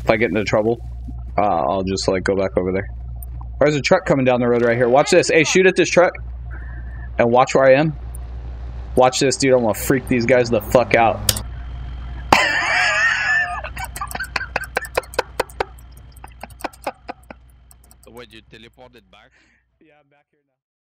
If I get into trouble, I'll just like go back over there. There's a truck coming down the road right here. Watch this. Hey, shoot at this truck. And watch where I am. Watch this, dude. I'm gonna freak these guys the fuck out. So what, you teleported back? Yeah, I'm back here now.